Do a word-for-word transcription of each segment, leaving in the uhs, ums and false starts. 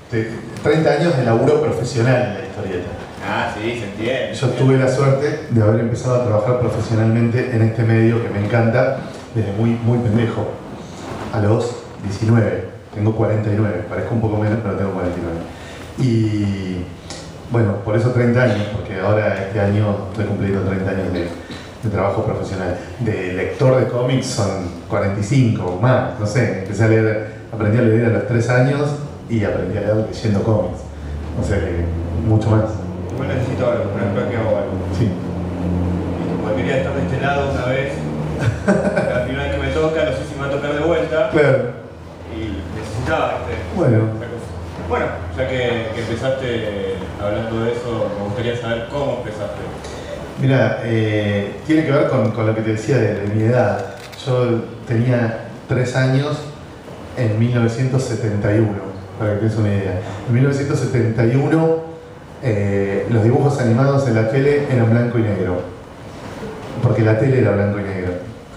treinta años de laburo profesional en la historieta. Ah, sí, se entiende. Yo tuve la suerte de haber empezado a trabajar profesionalmente en este medio que me encanta desde muy, muy pendejo. A los diecinueve. Tengo cuarenta y nueve. Parezco un poco menos, pero tengo cuarenta y nueve. Y bueno, por eso treinta años, porque ahora este año estoy cumpliendo treinta años de, de trabajo profesional. De lector de cómics son cuarenta y cinco o más, no sé. Empecé a leer, aprendí a leer a los tres años y aprendí a leer leyendo cómics. O sea que mucho más. Yo necesito algo, por ejemplo, aquí hago algo. Sí. Porque quería estar de este lado una vez. La primera vez que me toca, no sé si me va a tocar de vuelta. Claro. Y necesitaba este, Bueno. esta cosa. Bueno, ya que, que empezaste hablando de eso, me gustaría saber cómo empezaste. Mira, eh, tiene que ver con, con lo que te decía de, de mi edad. Yo tenía tres años en mil novecientos setenta y uno, para que tengas una idea. En mil novecientos setenta y uno eh, los dibujos animados en la tele eran blanco y negro, porque la tele era blanco y negro.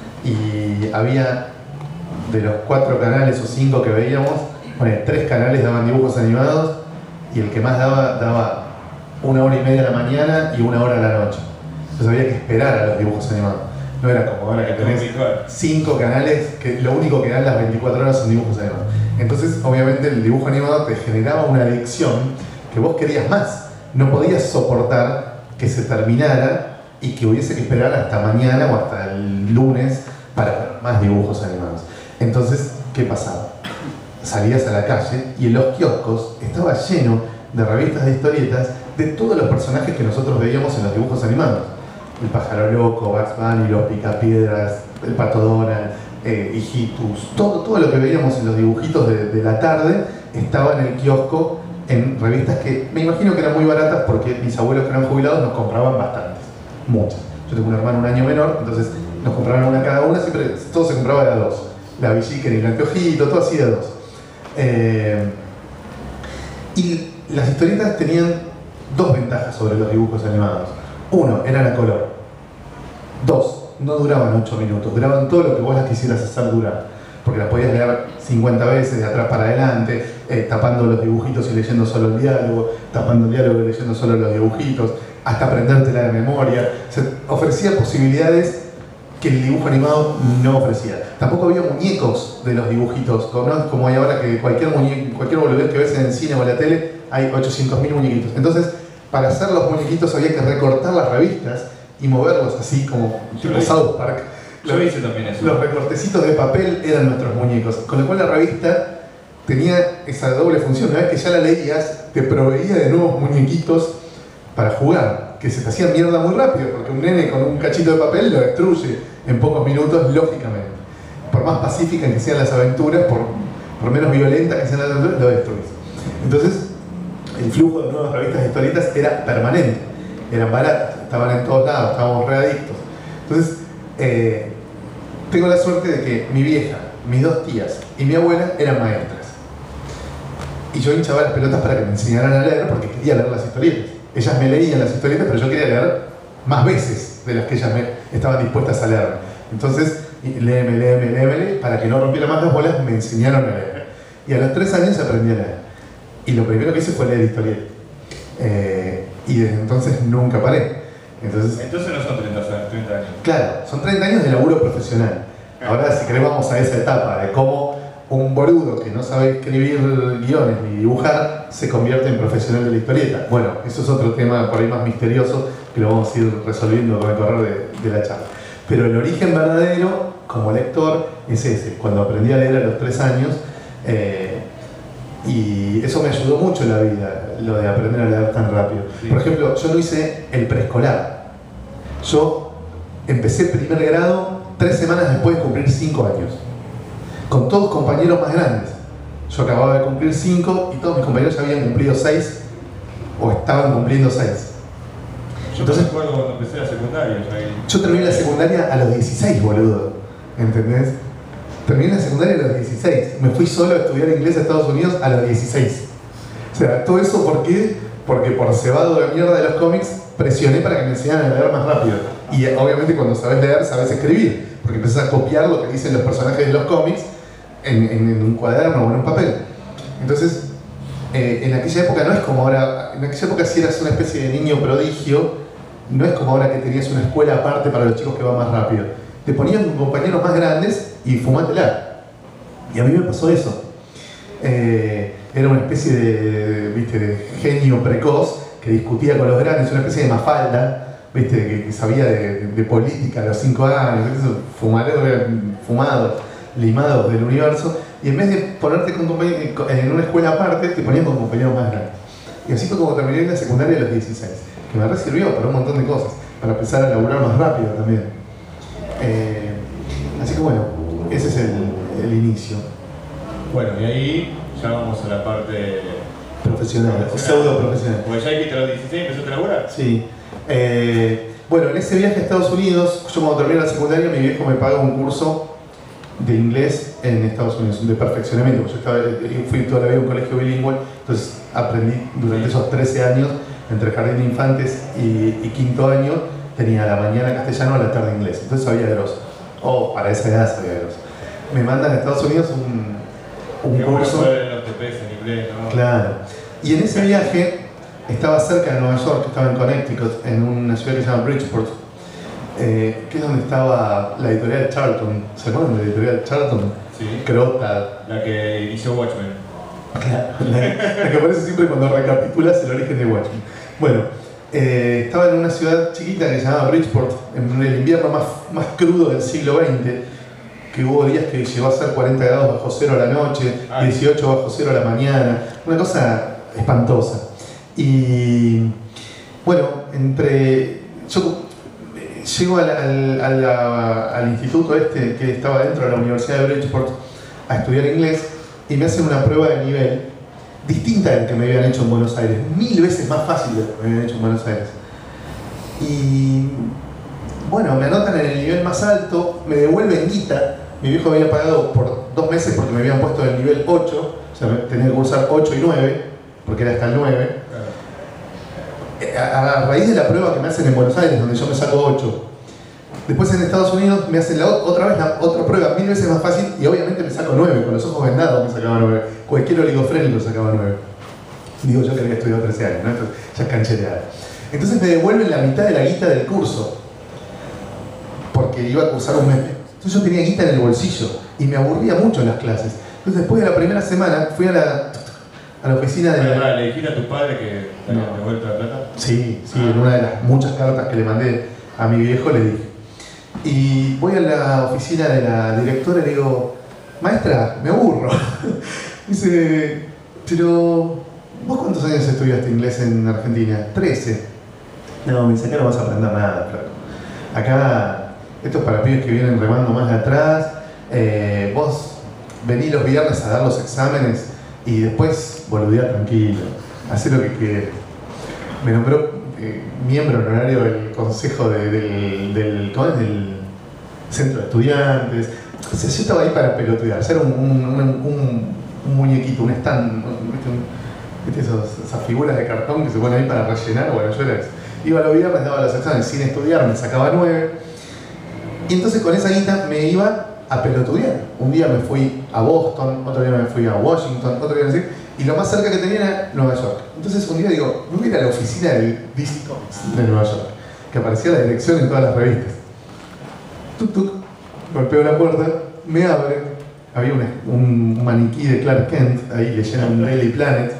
Y había, de los cuatro canales o cinco que veíamos, bueno, tres canales daban dibujos animados y el que más daba, daba una hora y media a la mañana y una hora a la noche. Entonces había que esperar a los dibujos animados. No era como ahora que tenés cinco canales que lo único que dan las veinticuatro horas son dibujos animados. Entonces, obviamente, el dibujo animado te generaba una adicción que vos querías más. No podías soportar que se terminara y que hubiese que esperar hasta mañana o hasta el lunes para ver más dibujos animados. Entonces, ¿qué pasaba? Salías a la calle y en los kioscos estaba lleno de revistas de historietas de todos los personajes que nosotros veíamos en los dibujos animados. El Pájaro Loco, Bugs Bunny, los Picapiedras, el Pato Donald, eh, Hijitus, todo, todo lo que veíamos en los dibujitos de, de la tarde estaba en el kiosco en revistas que me imagino que eran muy baratas porque mis abuelos que eran jubilados nos compraban bastantes, muchas. Yo tengo un hermano un año menor, entonces nos compraban una cada una, siempre todo se compraba de a dos. La Villiquen y el Anteojito, todo así de a dos. Eh, y las historietas tenían dos ventajas sobre los dibujos animados. Uno, eran a color. Dos, no duraban ocho minutos, duraban todo lo que vos las quisieras hacer durar. Porque las podías leer cincuenta veces de atrás para adelante, eh, tapando los dibujitos y leyendo solo el diálogo, tapando el diálogo y leyendo solo los dibujitos, hasta aprendértela de memoria. O sea, ofrecía posibilidades que el dibujo animado no ofrecía. Tampoco había muñecos de los dibujitos, como, como hay ahora que cualquier muñeco, cualquier boludez que ves en el cine o en la tele, hay ochocientos mil muñequitos. Entonces, para hacer los muñequitos había que recortar las revistas y moverlos así como tipo South Park. Yo Los, hice también eso. los recortecitos de papel eran nuestros muñecos, con lo cual la revista tenía esa doble función. Una vez que ya la leías, te proveía de nuevos muñequitos para jugar, que se te hacían mierda muy rápido, porque un nene con un cachito de papel lo destruye en pocos minutos, lógicamente. Por más pacífica que sean las aventuras, por, por menos violentas que sean las aventuras, lo destruyes. Entonces, el flujo de nuevas revistas de historietas era permanente, eran baratas, estaban en todos lados, estábamos readictos. Entonces, eh, tengo la suerte de que mi vieja, mis dos tías y mi abuela eran maestras. Y yo hinchaba las pelotas para que me enseñaran a leer porque quería leer las historietas. Ellas me leían las historietas, pero yo quería leer más veces de las que ellas me estaban dispuestas a leer. Entonces, léeme, léeme, léeme, para que no rompiera más las bolas, me enseñaron a leer. Y a los tres años aprendí a leer. Y lo primero que hice fue leer historietas. Eh, y desde entonces nunca paré. Entonces, Entonces no son treinta años. Claro, son treinta años de laburo profesional. Ahora, si querés, vamos a esa etapa de cómo un boludo que no sabe escribir guiones ni dibujar se convierte en profesional de la historieta. Bueno, eso es otro tema por ahí más misterioso que lo vamos a ir resolviendo con el correr de, de la charla. Pero el origen verdadero, como lector, es ese. Cuando aprendí a leer a los tres años, eh, y eso me ayudó mucho en la vida, lo de aprender a leer tan rápido. Sí. Por ejemplo, yo no hice el preescolar. Yo empecé primer grado tres semanas después de cumplir cinco años. Con todos compañeros más grandes. Yo acababa de cumplir cinco y todos mis compañeros ya habían cumplido seis o estaban cumpliendo seis. Yo Entonces, me acuerdo cuando empecé la secundaria. Yo terminé la secundaria a los dieciséis, boludo. ¿Entendés? Terminé la secundaria a los dieciséis. Me fui solo a estudiar inglés a Estados Unidos a los dieciséis. O sea, todo eso ¿por qué? Porque por cebado de mierda de los cómics presioné para que me enseñaran a leer más rápido. Y obviamente cuando sabes leer, sabes escribir. Porque empezás a copiar lo que dicen los personajes de los cómics en, en, en un cuaderno o en un papel. Entonces, eh, en aquella época no es como ahora, en aquella época si eras una especie de niño prodigio, no es como ahora que tenías una escuela aparte para los chicos que van más rápido. Te ponían con compañeros más grandes y fumátela. Y a mí me pasó eso. Eh, era una especie de, ¿viste?, de genio precoz que discutía con los grandes, una especie de Mafalda, ¿viste?, que, que sabía de, de política a los cinco años, fumadores, fumados, limados del universo, y en vez de ponerte con en una escuela aparte, te ponían con compañeros más grandes. Y así fue como terminé en la secundaria a los dieciséis, que me sirvió para un montón de cosas, para empezar a laburar más rápido también. Eh, así que bueno, ese es el, el inicio. Bueno, y ahí ya vamos a la parte profesional, o pseudo profesional. Porque ya que a los dieciséis empezaste a laburar. Sí. Eh, bueno, en ese viaje a Estados Unidos, yo cuando terminé la secundaria, mi viejo me pagó un curso de inglés en Estados Unidos, de perfeccionamiento. Yo, estaba, yo fui toda la vida a un colegio bilingüe, entonces aprendí durante esos trece años, entre jardín de infantes y, y quinto año, tenía a la mañana castellano, a la tarde inglés. Entonces sabía grosso. Oh, para esa edad sabía grosso. Me mandan a Estados Unidos un un que curso. Los T Ps en inglés, ¿no? Claro. Y en ese viaje estaba cerca de Nueva York, estaba en Connecticut, en una ciudad que se llama Bridgeport, eh, que es donde estaba la editorial Charlton. ¿Se acuerdan de la editorial Charlton? Sí. Crota. La que hizo Watchmen. La, la, la que aparece siempre cuando recapitulas el origen de Watchmen. Bueno, eh, estaba en una ciudad chiquita que se llamaba Bridgeport, en el invierno más, más crudo del siglo veinte, que hubo días que llegó a ser cuarenta grados bajo cero a la noche, dieciocho bajo cero a la mañana, una cosa espantosa. Y bueno, entre yo llego al, al, al, al instituto este que estaba dentro de la Universidad de Bridgeport a estudiar inglés y me hacen una prueba de nivel distinta del que me habían hecho en Buenos Aires, mil veces más fácil de lo que me habían hecho en Buenos Aires. Y bueno, me anotan en el nivel más alto, me devuelven guita. Mi viejo había pagado por dos meses porque me habían puesto en el nivel ocho, o sea, tenía que cursar ocho y nueve, porque era hasta el nueve. A, a raíz de la prueba que me hacen en Buenos Aires, donde yo me saco ocho. Después en Estados Unidos me hacen la, otra vez la otra prueba, mil veces más fácil, y obviamente me saco nueve, con los ojos vendados me sacaba nueve. Cualquier oligofrénico sacaba nueve. Digo yo que había estudiado trece años, ¿no? Entonces, ya es canchereada. Entonces me devuelven la mitad de la guita del curso, porque iba a cursar un mes. Entonces yo tenía guita en el bolsillo y me aburría mucho en las clases. Entonces después de la primera semana fui a la, a la oficina de... La... ¿Le dijiste a tu padre que te habían devuelto la plata? Sí, sí, en una de las muchas cartas que le mandé a mi viejo le dije. Y voy a la oficina de la directora y le digo, maestra, me aburro. Dice, pero ¿vos cuántos años estudiaste inglés en Argentina? trece. No, me dice, acá no vas a aprender nada, claro. Acá... Esto es para pibes que vienen remando más de atrás. Eh, vos venís los viernes a dar los exámenes y después boludear tranquilo. Hacer lo que quieras. Me nombró eh, miembro honorario del consejo de, del, del, ¿cómo es? Del centro de estudiantes. O sea, yo estaba ahí para pelotudear. Hacer un, un, un, un, un muñequito, un stand. ¿Viste? Un, ¿viste esos, esas figuras de cartón que se ponen ahí para rellenar? Bueno, yo era eso. Iba los viernes, daba los exámenes sin estudiar, me sacaba nueve. Y entonces con esa guita me iba a pelotudear. Un día me fui a Boston, otro día me fui a Washington, otro día así, y lo más cerca que tenía era Nueva York. Entonces un día digo, me voy a ir a la oficina del D C Comics de Nueva York, que aparecía la dirección en todas las revistas. Tuk tuk, golpeo la puerta, me abren, había un, un maniquí de Clark Kent ahí leyendo un Daily Planet.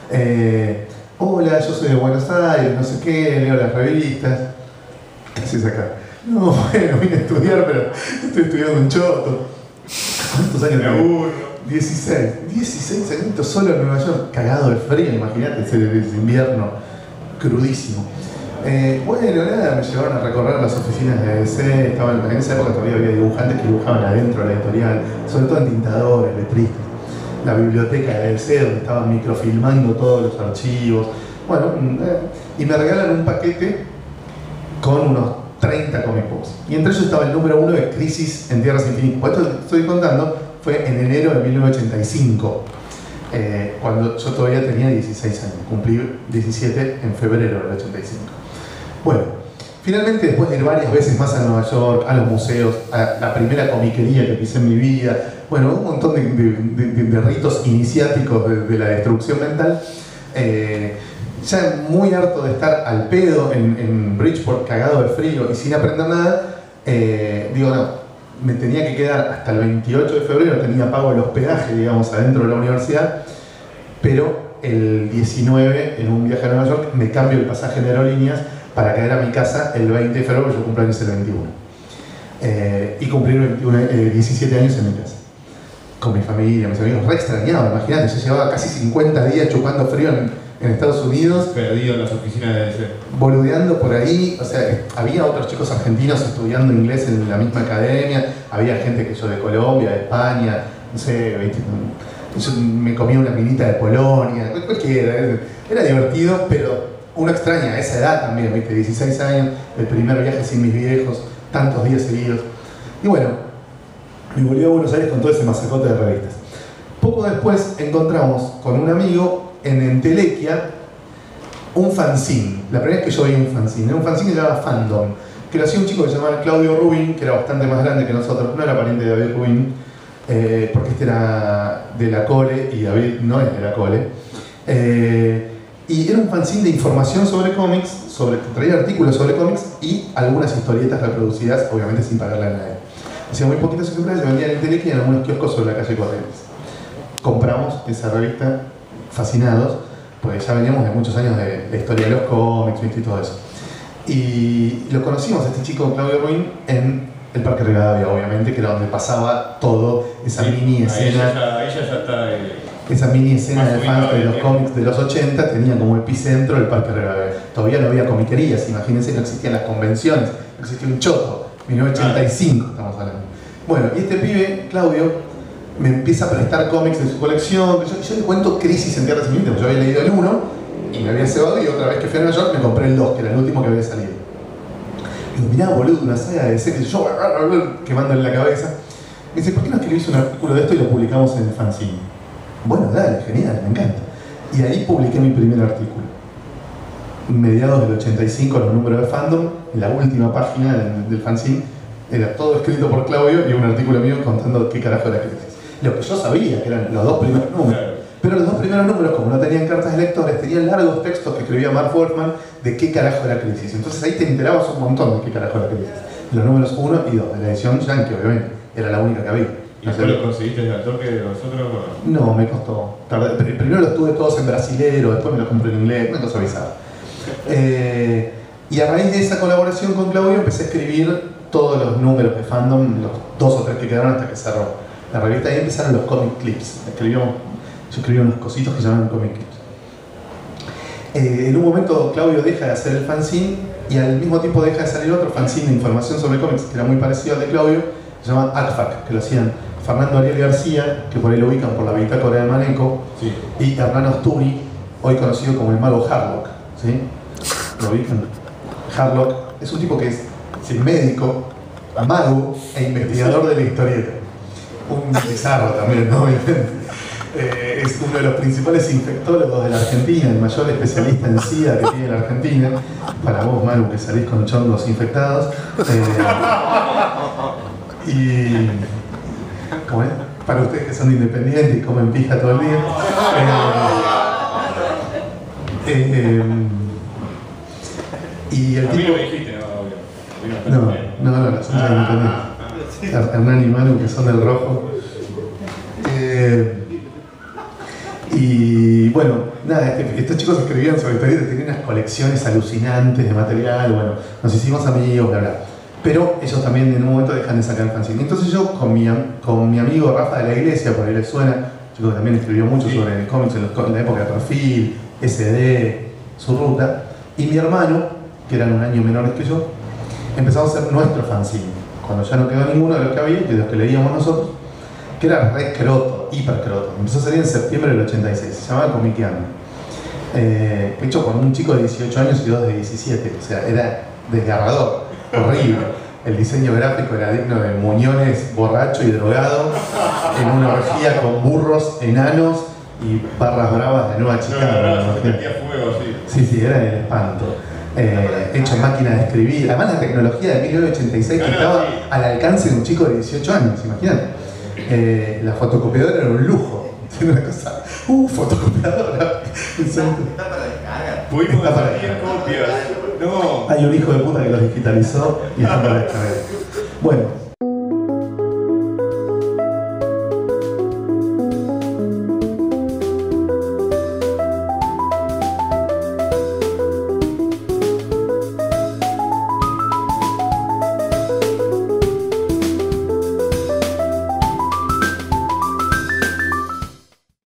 Eh, Hola, yo soy de Buenos Aires, no sé qué, leo las revistas. ¿Qué haces acá? No, bueno, vine a estudiar, pero estoy estudiando un choto. ¿Cuántos años tengo? dieciséis. dieciséis añitos solo en Nueva York, cagado de frío, imagínate ese, ese invierno crudísimo. Eh, bueno, nada, me llevaron a recorrer las oficinas de D C, estaban, en esa época todavía había dibujantes que dibujaban adentro de la editorial, sobre todo entintadores, letristas. La biblioteca de D C, donde estaban microfilmando todos los archivos. Bueno, eh, y me regalan un paquete con unos treinta comic books. Y entre ellos estaba el número uno de Crisis en Tierras Infinitas. Por esto que estoy contando fue en enero de mil novecientos ochenta y cinco, eh, cuando yo todavía tenía dieciséis años. Cumplí diecisiete en febrero del ochenta y cinco. Bueno, Finalmente, después de ir varias veces más a Nueva York, a los museos, a la primera comiquería que pisé en mi vida, bueno, un montón de, de, de, de ritos iniciáticos de, de la destrucción mental, eh, ya muy harto de estar al pedo en, en Bridgeport, cagado de frío y sin aprender nada, eh, digo, no, me tenía que quedar hasta el veintiocho de febrero, tenía pago el hospedaje, digamos, adentro de la universidad, pero el diecinueve, en un viaje a Nueva York, me cambio el pasaje en aerolíneas para caer a mi casa el veinte de febrero, yo cumpleaños el veintiuno. Eh, y cumplir veintiuno, eh, diecisiete años en mi casa. Con mi familia, mis amigos, re extrañado, imagínate, yo llevaba casi cincuenta días chupando frío en, en Estados Unidos. Perdido en las oficinas de D C. Boludeando por ahí, o sea, había otros chicos argentinos estudiando inglés en la misma academia, había gente que yo de Colombia, de España, no sé, yo me comía una minita de Polonia, cualquiera, era divertido, pero uno extraña a esa edad también, ¿viste? dieciséis años, el primer viaje sin mis viejos, tantos días seguidos. Y bueno, me volví a Buenos Aires con todo ese masacote de revistas. Poco después encontramos con un amigo en Entelequia un fanzine. La primera vez que yo vi un fanzine, era un fanzine que se llamaba Fandom, que lo hacía un chico que se llamaba Claudio Rubin, que era bastante más grande que nosotros, no era pariente de David Rubin, eh, porque este era de la Cole y David no es de la Cole. Eh, Y era un fanzine de información sobre cómics, sobre, traía artículos sobre cómics y algunas historietas reproducidas, obviamente sin pagarle a nadie. Hacía muy poquitos ejemplares, se vendían en Telequia y en algunos kioscos sobre la calle Corrientes. Compramos esa revista fascinados, porque ya veníamos de muchos años de la historia de los cómics y todo eso. Y lo conocimos a este chico, Claudio Ruin, en el Parque Rivadavia, obviamente, que era donde pasaba todo, esa sí, mini escena. Ella, ella ya está... Eh... Esa mini escena de fans de los cómics de los ochenta tenía como epicentro el Parque Rivadavia. Todavía no había comiquerías, imagínense, no existían las convenciones, no existía un choto, mil novecientos ochenta y cinco estamos hablando. Bueno, y este pibe, Claudio, me empieza a prestar cómics de su colección. Yo, yo le cuento Crisis en Tierras Infinitas, yo había leído el uno y me había cebado, y otra vez que fui a Nueva York me compré el dos, que era el último que había salido. Y digo, mirá, boludo, una saga de D C que yo quemándole la cabeza. Me dice, ¿por qué no escribís un artículo de esto y lo publicamos en el fanzine? Bueno, dale, genial, me encanta. Y ahí publiqué mi primer artículo. Mediados del ochenta y cinco, los números de Fandom, en la última página del, del fanzine, era todo escrito por Claudio y un artículo mío contando qué carajo era Crisis. Lo que yo sabía, que eran los dos primeros números. Pero los dos primeros números, como no tenían cartas de lectores, tenían largos textos que escribía Mark Wolfman de qué carajo era Crisis. Entonces ahí te enterabas un montón de qué carajo era Crisis. Los números uno y dos, de la edición Yankee, obviamente. Era la única que había. ¿Y después lo conseguiste de autor que de nosotros? No, me costó. Tardé. Primero los tuve todos en brasilero, después me los compré en inglés, una cosa bizarra. Eh, y a raíz de esa colaboración con Claudio empecé a escribir todos los números de Fandom, los dos o tres que quedaron hasta que cerró la revista. Ahí empezaron los comic clips. Escribíamos, yo escribía unos cositos que se llamaban comic clips. Eh, en un momento Claudio deja de hacer el fanzine y al mismo tiempo deja de salir otro fanzine de información sobre cómics que era muy parecido al de Claudio, se llama A C F A C, que lo hacían Fernando Ariel García, que por ahí lo ubican por la bitácora de Maneco, sí. Y Hernán Osturi, hoy conocido como el mago Harlock, ¿sí? ¿Lo ubican? Harlock es un tipo que es, es médico, mago e investigador de la historieta. Un bizarro también, ¿no? Eh, es uno de los principales infectólogos de la Argentina, el mayor especialista en SIDA que tiene la Argentina. Para vos, Manu, que salís con chongos infectados. Eh, y... ¿Cómo es? Para ustedes que son independientes y comen pija todo el día. Eh, eh, y el a tipo... mí no me dijiste, no, no, no, no, no, son ah, independientes. Hernán y Manu, que son del rojo. Eh, y bueno, nada, este, estos chicos escribían sobre historietas, tenían unas colecciones alucinantes de material, bueno, nos hicimos amigos, bla, bla. Pero ellos también en un momento dejan de sacar el fanzine. Entonces yo con mi, con mi amigo Rafa de la Iglesia, por ahí les suena, chico que también escribió mucho sí. sobre cómics en, los, en la época de Perfil, S D, su ruta, y mi hermano, que eran un año menores que yo, empezamos a hacer nuestro fanzine. Cuando ya no quedó ninguno de los que había, de los que leíamos nosotros, que era re croto, hiper croto. Empezó a salir en septiembre del ochenta y seis, se llamaba Comiqueando. Eh, hecho con un chico de dieciocho años y dos de diecisiete, o sea, era desgarrador. Horrible. El diseño gráfico era digno de Muñones borracho y drogado en una orgía con burros enanos y barras bravas de Nueva Chicago. No, no, no, se metía fuego, sí. Sí, sí, era el espanto. eh, hecho en máquina de escribir. Además la tecnología de mil novecientos ochenta y seis que estaba al alcance de un chico de dieciocho años, imagínate. Eh, la fotocopiadora era un lujo. Tiene una cosa, uh, fotocopiadora. Está para descargar. Pudimos hacer copias. No. Hay un hijo de puta que los digitalizó y están para descargar. Bueno.